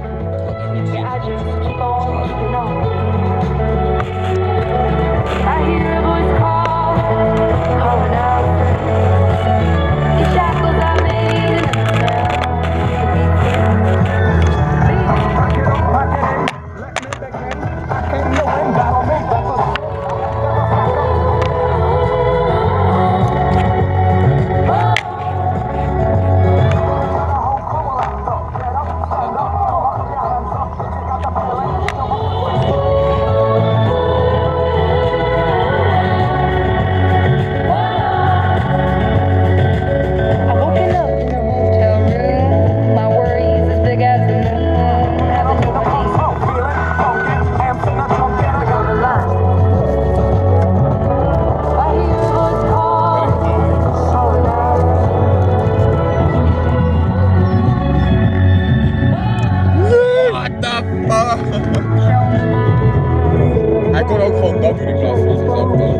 Yeah, I just keep on keeping on. I hear a voice calling out. These shackles are made What the fuck? Hij kon ook gewoon dat doen in plaats van alsof